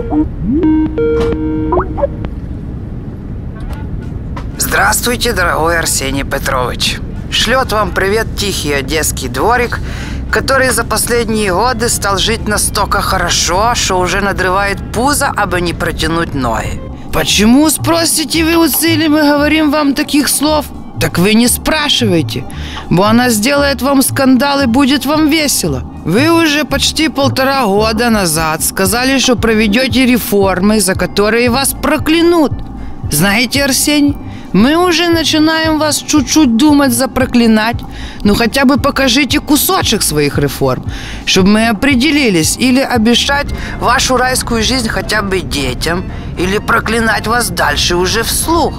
Здравствуйте, дорогой Арсений Петрович. Шлет вам привет тихий одесский дворик, который за последние годы стал жить настолько хорошо, что уже надрывает пузо, абы не протянуть ноги. Почему, спросите вы, Уцили, мы говорим вам таких слов? Так вы не спрашивайте, бо она сделает вам скандал и будет вам весело. Вы уже почти 1,5 года назад сказали, что проведете реформы, за которые вас проклянут. Знаете, Арсений, мы уже начинаем вас чуть-чуть думать запроклинать. Ну хотя бы покажите кусочек своих реформ, чтобы мы определились, или обещать вашу райскую жизнь хотя бы детям, или проклинать вас дальше уже вслух.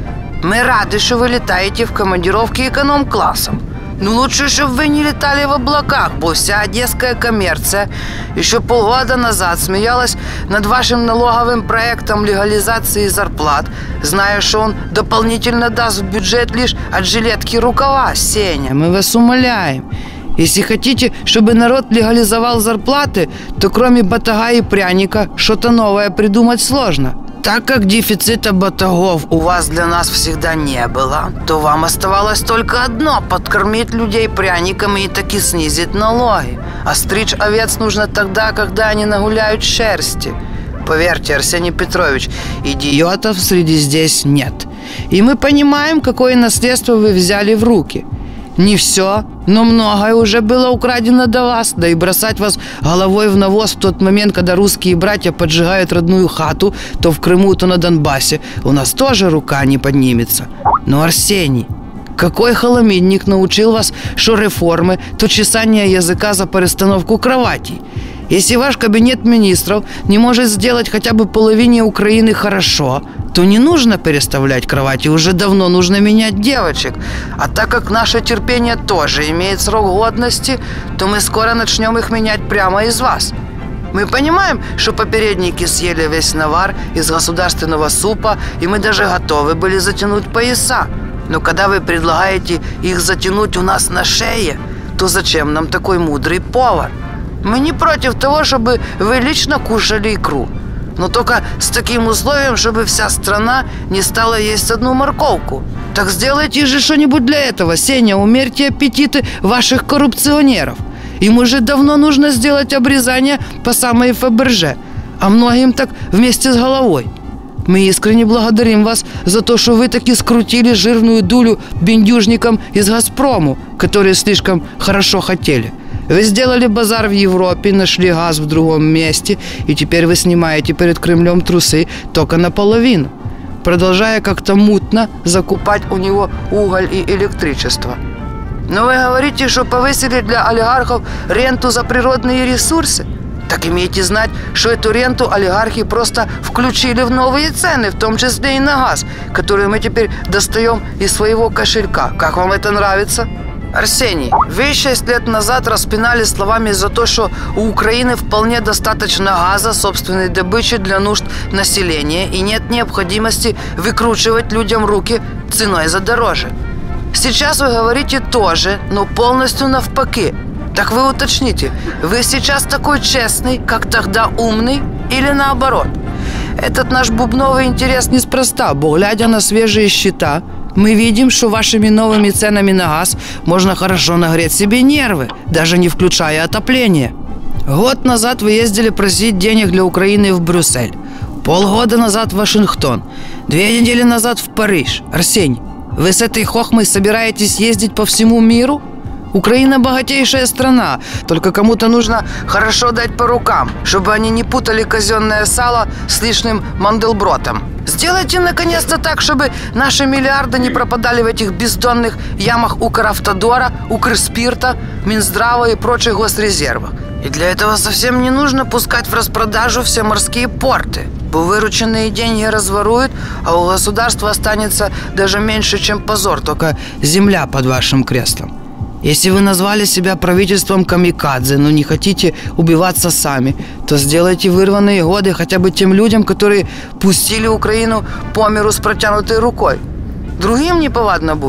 Мы рады, что вы летаете в командировке эконом-классом. Но лучше, чтобы вы не летали в облаках, бо вся одесская коммерция еще полгода назад смеялась над вашим налоговым проектом легализации зарплат, зная, что он дополнительно даст в бюджет лишь от жилетки рукава. Сеня, мы вас умоляем. Если хотите, чтобы народ легализовал зарплаты, то кроме батага и пряника что-то новое придумать сложно. Так как дефицита батагов у вас для нас всегда не было, то вам оставалось только одно – подкормить людей пряниками и таки снизить налоги. А стричь овец нужно тогда, когда они нагуляют шерсти. Поверьте, Арсений Петрович, идиотов среди здесь нет. И мы понимаем, какое наследство вы взяли в руки. Не все, но многое уже было украдено до вас. Да и бросать вас головой в навоз в тот момент, когда русские братья поджигают родную хату, то в Крыму, то на Донбассе, у нас тоже рука не поднимется. Но, Арсений, какой холомидник научил вас, что реформы, то чесание языка за перестановку кроватей? Если ваш кабинет министров не может сделать хотя бы половине Украины хорошо, то не нужно переставлять кровати, уже давно нужно менять девочек. А так как наше терпение тоже имеет срок годности, то мы скоро начнем их менять прямо из вас. Мы понимаем, что попередники съели весь навар из государственного супа, и мы даже готовы были затянуть пояса. Но когда вы предлагаете их затянуть у нас на шее, то зачем нам такой мудрый повар? Мы не против того, чтобы вы лично кушали икру, но только с таким условием, чтобы вся страна не стала есть одну морковку. Так сделайте же что-нибудь для этого, Сеня, умерьте аппетиты ваших коррупционеров. Им уже давно нужно сделать обрезание по самой Фаберже, а многим так вместе с головой. Мы искренне благодарим вас за то, что вы таки скрутили жирную дулю бендюжникам из «Газпрому», которые слишком хорошо хотели. Вы сделали базар в Европе, нашли газ в другом месте, и теперь вы снимаете перед Кремлем трусы только наполовину, продолжая как-то мутно закупать у него уголь и электричество. Но вы говорите, что повысили для олигархов ренту за природные ресурсы? Так имейте знать, что эту ренту олигархи просто включили в новые цены, в том числе и на газ, который мы теперь достаем из своего кошелька. Как вам это нравится? Арсений, вы 6 лет назад распинали словами за то, что у Украины вполне достаточно газа собственной добычи для нужд населения и нет необходимости выкручивать людям руки ценой за дороже. Сейчас вы говорите тоже, но полностью навпаки. Так вы уточните, вы сейчас такой честный, как тогда умный, или наоборот? Этот наш бубновый интерес неспроста, бо глядя на свежие счета, мы видим, что вашими новыми ценами на газ можно хорошо нагреть себе нервы, даже не включая отопление. Год назад вы ездили просить денег для Украины в Брюссель, полгода назад в Вашингтон, 2 недели назад в Париж. Арсений, вы с этой хохмой собираетесь ездить по всему миру? Украина богатейшая страна, только кому-то нужно хорошо дать по рукам, чтобы они не путали казенное сало с лишним манделбротом. Сделайте наконец-то так, чтобы наши миллиарды не пропадали в этих бездонных ямах Укравтодора, Укрспирта, Минздрава и прочих госрезервах. И для этого совсем не нужно пускать в распродажу все морские порты. Бо вырученные деньги разворуют, а у государства останется даже меньше, чем позор, только земля под вашим креслом. Если вы назвали себя правительством камикадзе, но не хотите убиваться сами, то сделайте вырванные годы хотя бы тем людям, которые пустили Украину по миру с протянутой рукой. Другим неповадно будет.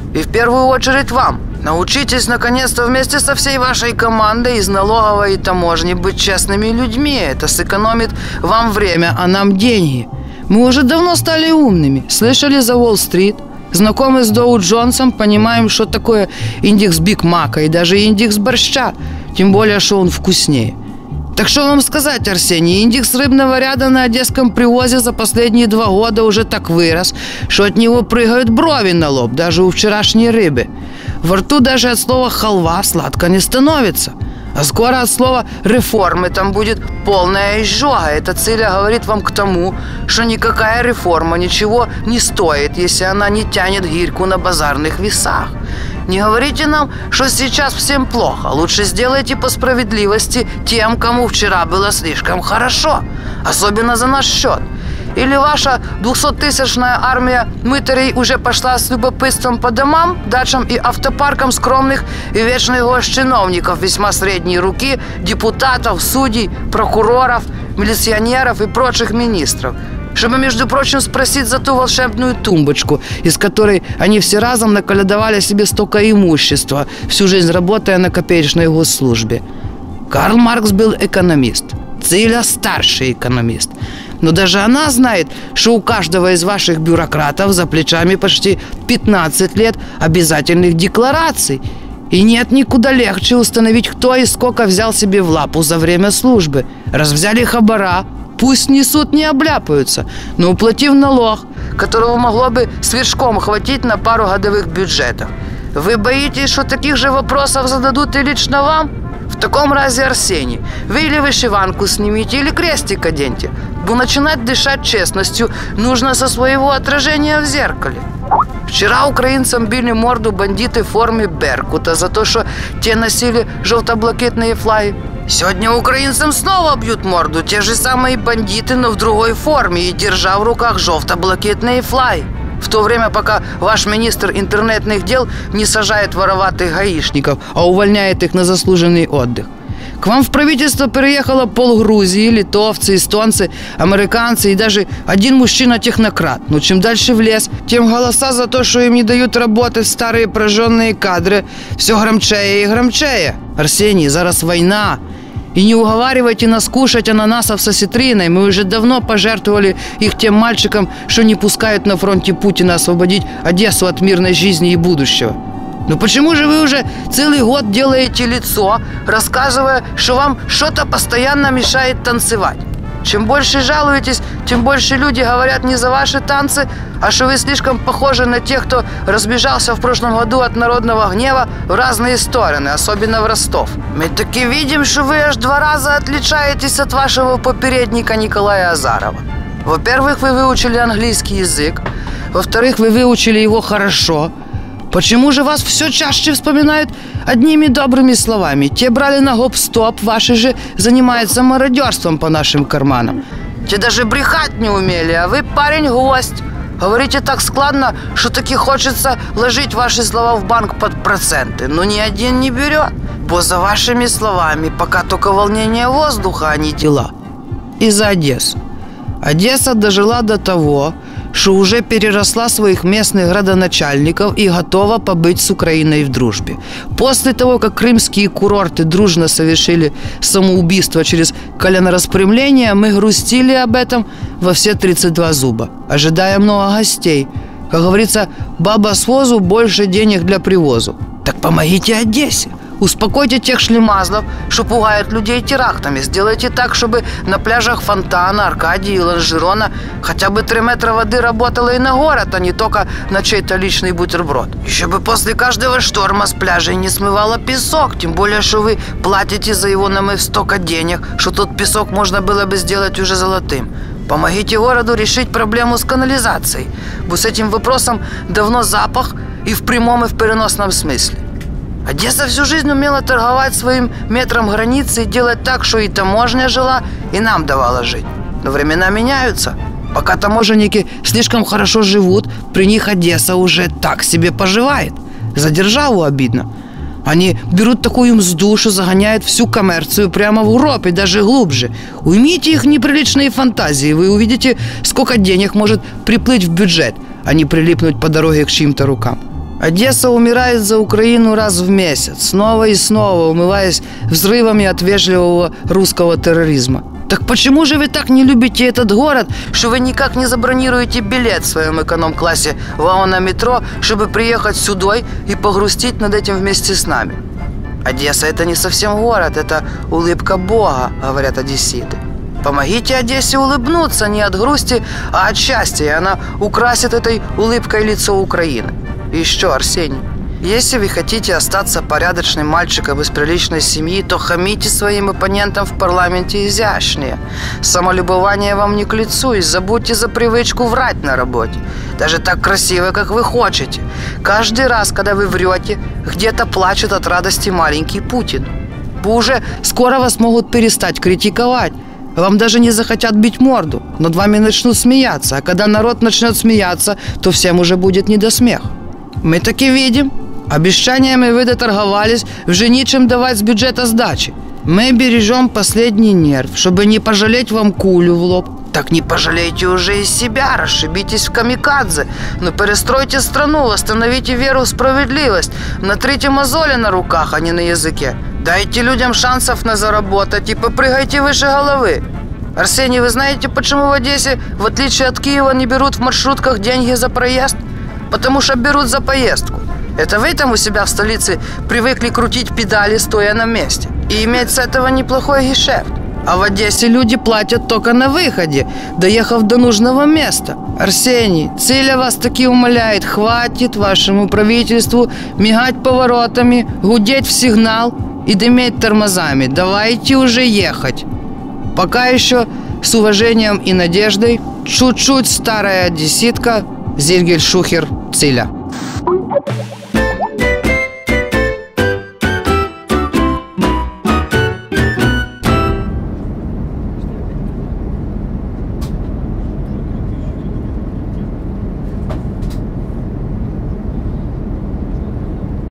И в первую очередь вам. Научитесь, наконец-то, вместе со всей вашей командой из налоговой и таможни быть честными людьми. Это сэкономит вам время, а нам деньги. Мы уже давно стали умными. Слышали за Уолл-стрит? Знакомы с Доу Джонсом, понимаем, что такое индекс Биг Мака и даже индекс борща. Тем более, что он вкуснее. Так что вам сказать, Арсений, индекс рыбного ряда на одесском привозе за последние 2 года уже так вырос, что от него прыгают брови на лоб, даже у вчерашней рыбы. Во рту даже от слова «халва» сладко не становится. А скоро от слова «реформы» там будет полная изжога. Эта Циля говорит вам к тому, что никакая реформа ничего не стоит, если она не тянет гирьку на базарных весах. Не говорите нам, что сейчас всем плохо. Лучше сделайте по справедливости тем, кому вчера было слишком хорошо. Особенно за наш счет. Или ваша 200-тысячная армия мытарей уже пошла с любопытством по домам, дачам и автопаркам скромных и вечных госчиновников весьма средней руки, депутатов, судей, прокуроров, милиционеров и прочих министров, чтобы, между прочим, спросить за ту волшебную тумбочку, из которой они все разом наколядовали себе столько имущества, всю жизнь работая на копеечной госслужбе. Карл Маркс был экономист, Циля – старший экономист. Но даже она знает, что у каждого из ваших бюрократов за плечами почти 15 лет обязательных деклараций. И нет никуда легче установить, кто и сколько взял себе в лапу за время службы. Раз взяли хабара, пусть несут, не обляпаются, но уплатив налог, которого могло бы с вершком хватить на пару годовых бюджетов. Вы боитесь, что таких же вопросов зададут и лично вам? В таком разе, Арсений, вы или вышиванку снимите, или крестик оденьте. Бо начинать дышать честностью нужно со своего отражения в зеркале. Вчера украинцам били морду бандиты в форме Беркута за то, что те носили желто-блакитные флаги. Сегодня украинцам снова бьют морду те же самые бандиты, но в другой форме и держа в руках желто-блакитные флаги. В то время, пока ваш министр интернетных дел не сажает вороватых гаишников, а увольняет их на заслуженный отдых. К вам в правительство переехало полгрузии, литовцы, эстонцы, американцы и даже один мужчина-технократ. Но чем дальше в лес, тем голоса за то, что им не дают работать старые прожженные кадры, все громчее и громчее. Арсений, зараз война. И не уговаривайте нас кушать ананасов со ситриной. Мы уже давно пожертвовали их тем мальчикам, что не пускают на фронте Путина освободить Одессу от мирной жизни и будущего. Но почему же вы уже целый год делаете лицо, рассказывая, что вам что-то постоянно мешает танцевать? Чем больше жалуетесь, тем больше люди говорят не за ваши танцы, а что вы слишком похожи на тех, кто разбежался в прошлом году от народного гнева в разные стороны, особенно в Ростов. Мы таки видим, что вы аж 2 раза отличаетесь от вашего попередника Николая Азарова. Во-первых, вы выучили английский язык. Во-вторых, вы выучили его хорошо. Почему же вас все чаще вспоминают одними добрыми словами? Те брали на гоп-стоп, ваши же занимаются мародерством по нашим карманам. Те даже брехать не умели, а вы парень-гость. Говорите так складно, что таки хочется ложить ваши слова в банк под проценты. Но ни один не берет, бо за вашими словами пока только волнение воздуха, а не дела. И за Одессу. Одесса дожила до того, что уже переросла своих местных градоначальников и готова побыть с Украиной в дружбе. После того, как крымские курорты дружно совершили самоубийство через коленораспрямление, мы грустили об этом во все 32 зуба, ожидая много гостей. Как говорится, баба с возу, больше денег для привозу. Так помогите Одессе. Успокойте тех шлемазлов, что пугают людей терактами. Сделайте так, чтобы на пляжах Фонтана, Аркадии и Лонжерона хотя бы 3 метра воды работало и на город, а не только на чей-то личный бутерброд. Еще бы после каждого шторма с пляжей не смывало песок, тем более, что вы платите за его намыв столько денег, что тот песок можно было бы сделать уже золотым. Помогите городу решить проблему с канализацией, бо с этим вопросом давно запах и в прямом, и в переносном смысле. Одесса всю жизнь умела торговать своим метром границы и делать так, что и таможня жила, и нам давала жить. Но времена меняются. Пока таможенники слишком хорошо живут, при них Одесса уже так себе поживает. За державу обидно. Они берут такую мзду, что загоняют всю коммерцию прямо в гроб и даже глубже. Уймите их неприличные фантазии, вы увидите, сколько денег может приплыть в бюджет, а не прилипнуть по дороге к чьим-то рукам. Одесса умирает за Украину раз в месяц, снова и снова умываясь взрывами от вежливого русского терроризма. Так почему же вы так не любите этот город, что вы никак не забронируете билет в своем эконом-классе ВАО на метро, чтобы приехать сюда и погрустить над этим вместе с нами? Одесса – это не совсем город, это улыбка Бога, говорят одесситы. Помогите Одессе улыбнуться не от грусти, а от счастья, и она украсит этой улыбкой лицо Украины. И еще, Арсений, если вы хотите остаться порядочным мальчиком из приличной семьи, то хамите своим оппонентам в парламенте изящнее. Самолюбование вам не к лицу, и забудьте за привычку врать на работе. Даже так красиво, как вы хотите. Каждый раз, когда вы врете, где-то плачет от радости маленький Путин. Уже скоро вас могут перестать критиковать. Вам даже не захотят бить морду. Над вами начнут смеяться. А когда народ начнет смеяться, то всем уже будет не до смеха. Мы таки видим. Обещаниями вы доторговались, вже нечем давать с бюджета сдачи. Мы бережем последний нерв, чтобы не пожалеть вам кулю в лоб. Так не пожалейте уже и себя, расшибитесь в камикадзе. Но перестройте страну, восстановите веру в справедливость. Натрите мозоли на руках, а не на языке. Дайте людям шансов на заработать и попрыгайте выше головы. Арсений, вы знаете, почему в Одессе, в отличие от Киева, не берут в маршрутках деньги за проезд? Потому что берут за поездку. Это вы там у себя в столице привыкли крутить педали, стоя на месте, и иметь с этого неплохой гешефт. А в Одессе люди платят только на выходе, доехав до нужного места. Арсений, Циля вас таки умоляет, хватит вашему правительству мигать поворотами, гудеть в сигнал и дыметь тормозами. Давайте уже ехать. Пока еще с уважением и надеждой, чуть-чуть старая одесситка Зильгель Шухер Циля.